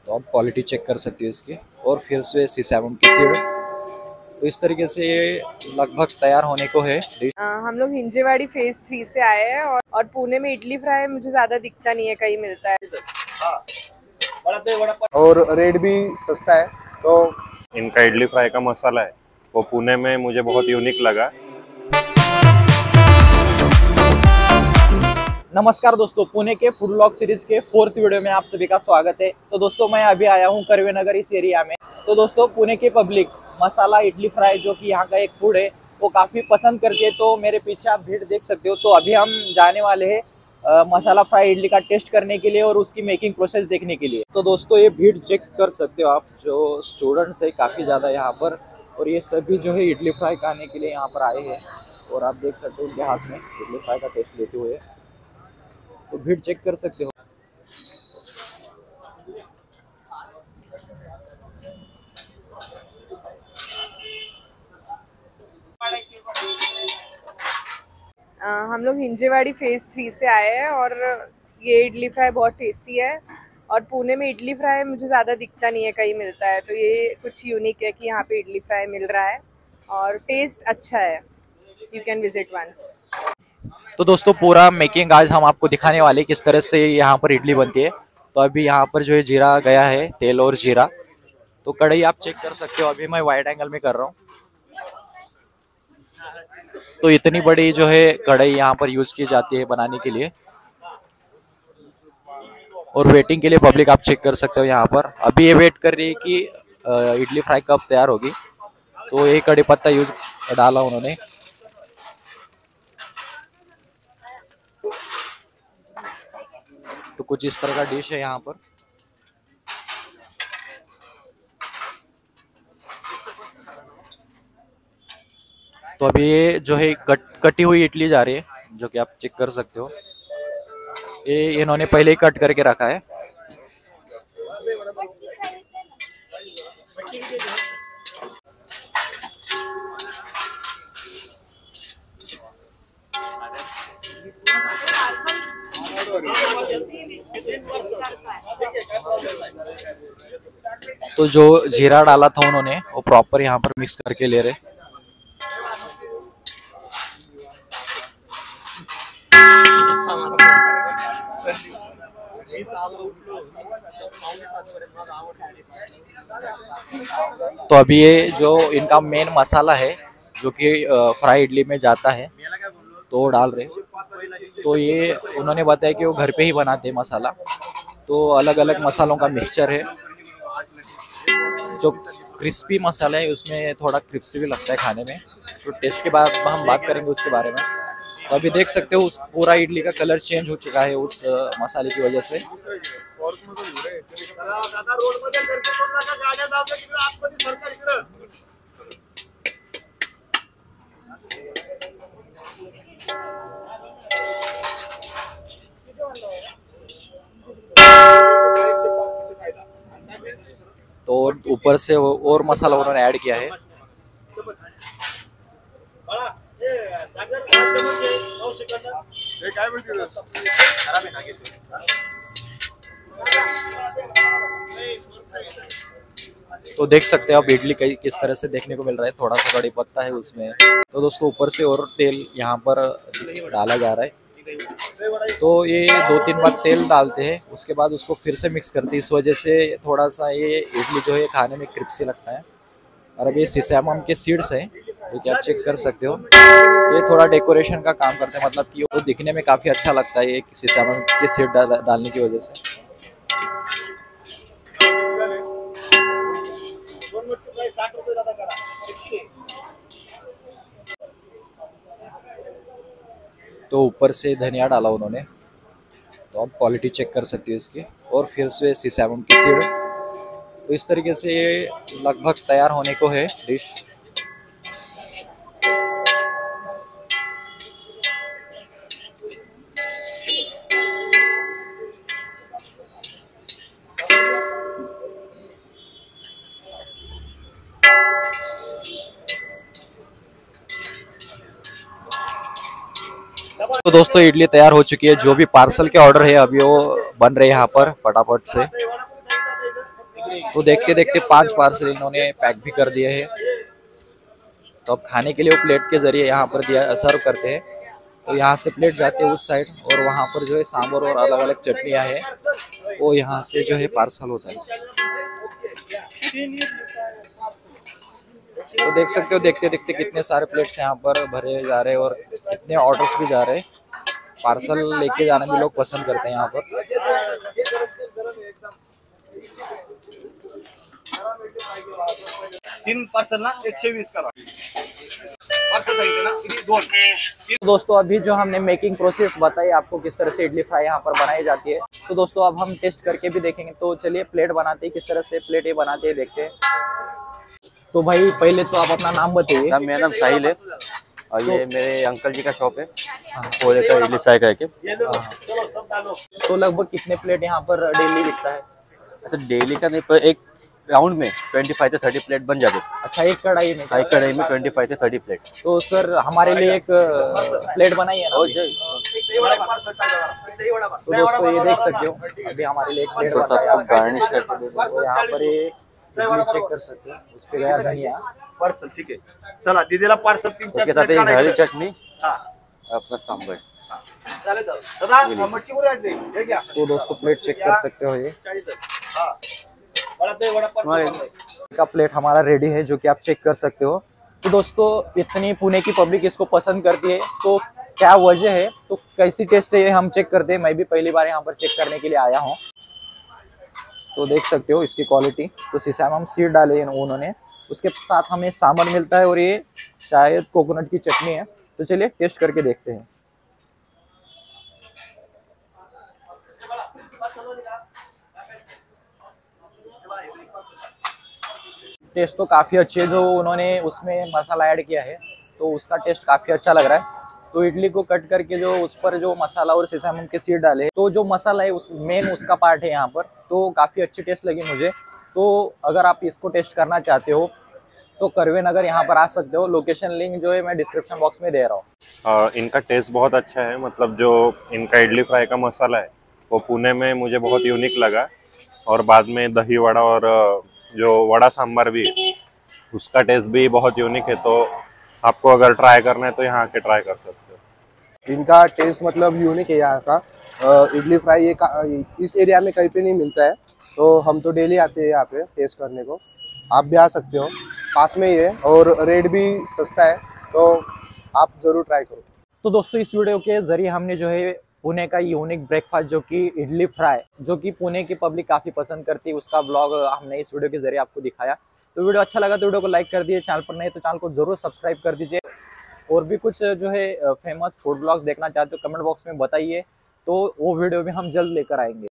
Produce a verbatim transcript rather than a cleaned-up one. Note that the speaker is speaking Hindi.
तो आप क्वालिटी चेक कर सकते हो इसकी। और फिर से सीसैमम की सीड। तो इस तरीके से ये लगभग तैयार होने को है डिश। हम लोग हिंजेवाड़ी फेज थ्री से आए हैं और, और पुणे में इडली फ्राई मुझे ज्यादा दिखता नहीं है, कहीं मिलता है और रेट भी सस्ता है। तो इनका इडली फ्राई का मसाला है वो पुणे में मुझे बहुत यूनिक लगा। नमस्कार दोस्तों, पुणे के फूड व्लॉग सीरीज के फोर्थ वीडियो में आप सभी का स्वागत है। तो दोस्तों मैं अभी आया हूँ कर्वे नगर इस एरिया में। तो दोस्तों पुणे के पब्लिक मसाला इडली फ्राई जो कि यहाँ का एक फूड है वो काफ़ी पसंद करती है। तो मेरे पीछे आप भीड़ देख सकते हो। तो अभी हम जाने वाले हैं मसाला फ्राई इडली का टेस्ट करने के लिए और उसकी मेकिंग प्रोसेस देखने के लिए। तो दोस्तों ये भीड़ चेक कर सकते हो आप, जो स्टूडेंट्स है काफ़ी ज़्यादा यहाँ पर, और ये सभी जो है इडली फ्राई खाने के लिए यहाँ पर आए हैं। और आप देख सकते हो उनके हाथ में इडली फ्राई का टेस्ट लेते हुए, तो भीड़ चेक कर सकते हो। आ, हम लोग हिंजेवाड़ी फेज थ्री से आए हैं और ये इडली फ्राई बहुत टेस्टी है। और पुणे में इडली फ्राई मुझे ज़्यादा दिखता नहीं है, कहीं मिलता है। तो ये कुछ यूनिक है कि यहाँ पे इडली फ्राई मिल रहा है और टेस्ट अच्छा है। You can visit once. तो दोस्तों पूरा मेकिंग आज हम आपको दिखाने वाले किस तरह से यहाँ पर इडली बनती है। तो अभी यहाँ पर जो है जीरा गया है, तेल और जीरा। तो कढ़ाई आप चेक कर सकते हो, अभी मैं वाइड एंगल में कर रहा हूँ। तो इतनी बड़ी जो है कढ़ाई यहाँ पर यूज की जाती है बनाने के लिए। और वेटिंग के लिए पब्लिक आप चेक कर सकते हो यहाँ पर। अभी ये वेट कर रही है कि इडली फ्राई कब तैयार होगी। तो एक कड़ी पत्ता यूज डाला उन्होंने। तो कुछ इस तरह का डिश है यहाँ पर। तो अभी ये जो है कट कटी हुई इडली जा रही है, जो कि आप चेक कर सकते हो। ये इन्होंने पहले ही कट करके रखा है। तो जो जीरा डाला था उन्होंने वो प्रॉपर यहाँ पर मिक्स करके ले रहे। तो अभी ये जो इनका मेन मसाला है जो कि फ्राई इडली में जाता है तो वो डाल रहे। तो ये उन्होंने बताया कि वो घर पे ही बनाते हैं मसाला। तो अलग अलग मसालों का मिक्सचर है। जो क्रिस्पी मसाला है उसमें थोड़ा क्रिस्पी भी लगता है खाने में। तो टेस्ट के बाद हम बात करेंगे उसके बारे में। तो अभी देख सकते हो उस पूरा इडली का कलर चेंज हो चुका है उस मसाले की वजह से। तो ऊपर से और मसाला उन्होंने ऐड किया है। तो देख सकते हो आप इडली किस तरह से देखने को मिल रहा है। थोड़ा सा कड़ी पत्ता है उसमें। तो दोस्तों ऊपर से और तेल यहाँ पर डाला जा रहा है। तो ये दो तीन बार तेल डालते हैं, उसके बाद उसको फिर से मिक्स करते हैं। इस वजह से थोड़ा सा ये इडली जो है खाने में क्रिस्पी लगता है। और अब ये सीसैमम के सीड्स हैं जो कि आप चेक कर सकते हो। ये थोड़ा डेकोरेशन का काम करते हैं, मतलब कि वो दिखने में काफ़ी अच्छा लगता है ये सीसैमम के सीड डाल, डालने की वजह से। तो ऊपर से धनिया डाला उन्होंने। तो आप क्वालिटी चेक कर सकते हो इसकी। और फिर से सीसैमम की सीड। तो इस तरीके से ये लगभग तैयार होने को है डिश। तो दोस्तों इडली तैयार हो चुकी है। जो भी पार्सल के ऑर्डर है अभी वो बन रहे हैं यहाँ पर फटाफट से। तो देखते देखते पांच पार्सल इन्होंने पैक भी कर दिए हैं। तो अब खाने के लिए वो प्लेट के जरिए यहाँ पर दिया सर्व करते हैं। तो यहाँ से प्लेट जाते हैं उस साइड और वहाँ पर जो है सांभर और अलग अलग चटनियाँ हैं वो यहाँ से जो है पार्सल होता है। तो देख सकते हो देखते देखते कितने सारे प्लेट्स यहाँ पर भरे जा रहे हैं और कितने ऑर्डर्स भी जा रहे हैं। पार्सल लेके जाना भी लोग पसंद करते हैं यहाँ पर। तीन पार्सल ना एकशे वीस करा पार्सल सांगितलं ना किती दोन। तो दोस्तों अभी जो हमने मेकिंग प्रोसेस बताई आपको किस तरह से इडली फ्राई यहाँ पर बनाई जाती है, तो दोस्तों अब हम टेस्ट करके भी देखेंगे। तो चलिए प्लेट बनाते हैं, किस तरह से प्लेट ये बनाते हैं देखते हैं। तो भाई पहले तो आप अपना नाम बताइए। मेरा नाम साहिल है और ये मेरे अंकल जी का शॉप है पोले का इडली फ्राई करके। तो लगभग कितने प्लेट यहाँ पर डेली बिकता है? ऐसा डेली का नहीं पर एक राउंड में पच्चीस से तीस प्लेट बन जाते। अच्छा एक कढ़ाई में? एक कढ़ाई में पच्चीस से तीस प्लेट। तो सर हमारे लिए एक प्लेट बनाई है ना? तो दोस्तों ये देख सकते हो अभी हमारे लिए एक प्लेट बनाया है। गार्निश करके दे दो। तो यहाँ पर ये चेक कर सकते हो, उस पे गया धनिया। पार्सल ठीक है, चला दीदीला पार्सल तीन चार उसके साथ एक हरी चटनी अपना सांभर। दादा मटकी पूरी आज दे हे घ्या। तो दोस्तों प्लेट चेक कर सकते हो, ये हां बड़ा दे बड़ा पार्सल का प्लेट हमारा रेडी है जो कि आप चेक कर सकते हो। तो दोस्तों इतनी पुणे की पब्लिक इसको पसंद करती है, तो क्या वजह है, तो कैसी टेस्ट है ये हम चेक करते हैं। मैं भी पहली बार यहाँ पर चेक करने के लिए आया हूँ। तो देख सकते हो इसकी क्वालिटी। तो शीशा में हम सीड डाले हैं उन्होंने, उसके साथ हमें सांभर मिलता है और ये शायद कोकोनट की चटनी है। तो चलिए टेस्ट करके देखते हैं। टेस्ट तो काफ़ी अच्छी है, जो उन्होंने उसमें मसाला ऐड किया है तो उसका टेस्ट काफ़ी अच्छा लग रहा है। तो इडली को कट करके जो उस पर जो मसाला और सेसम के सीड डाले, तो जो मसाला है उस मेन उसका पार्ट है यहाँ पर, तो काफ़ी अच्छी टेस्ट लगी मुझे। तो अगर आप इसको टेस्ट करना चाहते हो तो करवे नगर यहाँ पर आ सकते हो। लोकेशन लिंक जो है मैं डिस्क्रिप्शन बॉक्स में दे रहा हूँ। इनका टेस्ट बहुत अच्छा है, मतलब जो इनका इडली फ्राई का मसाला है वो पुणे में मुझे बहुत यूनिक लगा। और बाद में दही वड़ा और जो वड़ा सांभर भी उसका टेस्ट भी बहुत यूनिक है। तो आपको अगर ट्राई करना है तो यहाँ आके ट्राई कर सकते हो। इनका टेस्ट मतलब यूनिक है यहाँ का। अ, इडली फ्राई ये इस एरिया में कहीं पे नहीं मिलता है, तो हम तो डेली आते हैं यहाँ पे टेस्ट करने को। आप भी आ सकते हो, पास में ही है और रेट भी सस्ता है, तो आप ज़रूर ट्राई करो। तो दोस्तों इस वीडियो के जरिए हमने जो है पुणे का यूनिक ब्रेकफास्ट जो कि इडली फ्राई, जो कि पुणे की पब्लिक काफ़ी पसंद करती है, उसका ब्लॉग हमने इस वीडियो के जरिए आपको दिखाया। तो वीडियो अच्छा लगा तो वीडियो को लाइक कर दीजिए, चैनल पर नहीं तो चैनल को जरूर सब्सक्राइब कर दीजिए। और भी कुछ जो है फेमस फूड ब्लॉग्स देखना चाहते हो कमेंट बॉक्स में बताइए, तो वो वीडियो भी हम जल्द लेकर आएंगे।